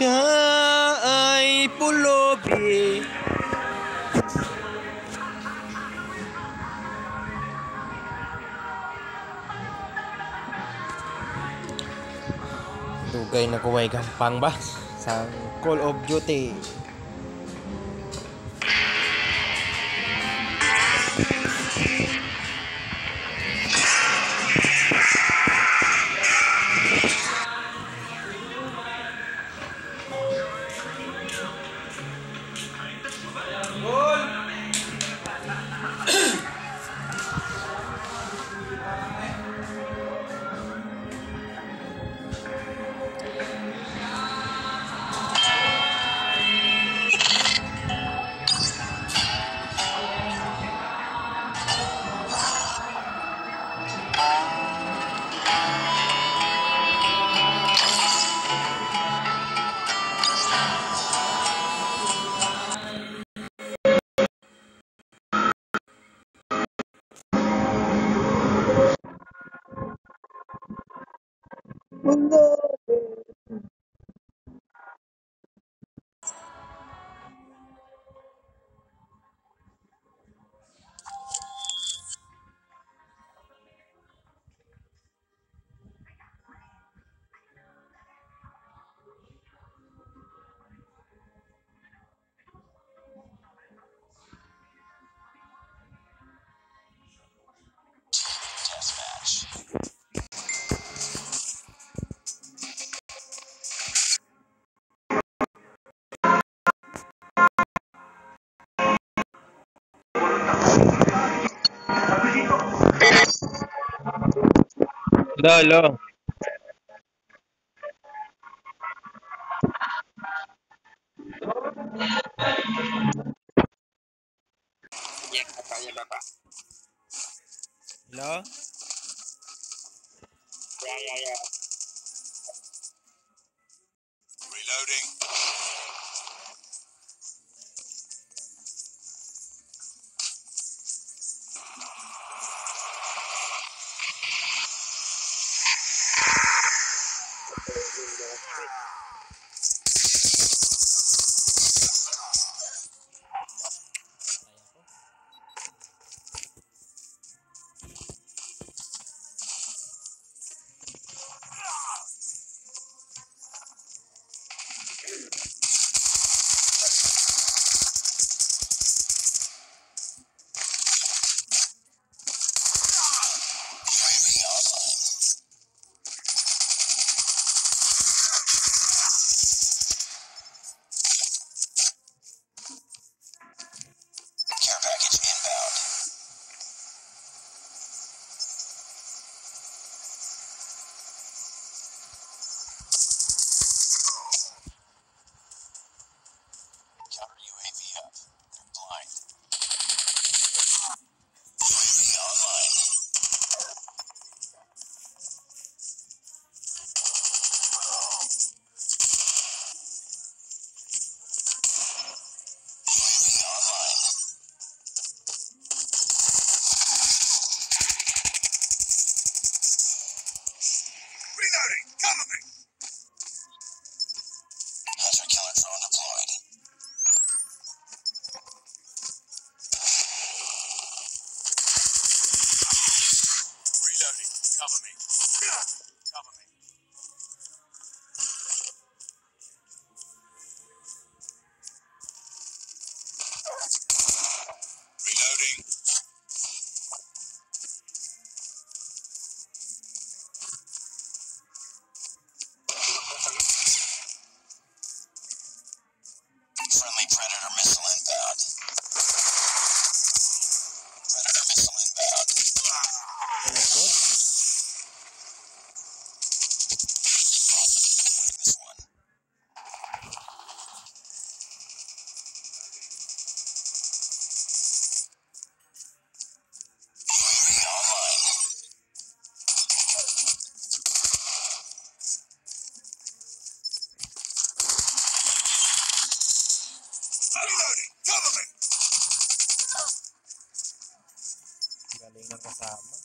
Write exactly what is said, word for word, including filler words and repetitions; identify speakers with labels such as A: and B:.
A: Siya ay pulubi. Dugay na kuway gampang ba sa Call of Duty. Lolo.
B: Ya, katanya Bapak.
A: Hello?
B: Ya, ya, ya.
C: Reloading. Care package inbound. Counter U A V up. They're blind. U A V online. U A V online. Reloading. Cover me. Hunter killer drone deployed. Reloading. Cover me. Cover me. Reloading. Friendly Predator missile inbound. Predator missile inbound. This one. U A V online. Reloading. Cover me.
A: Galing ng kasama.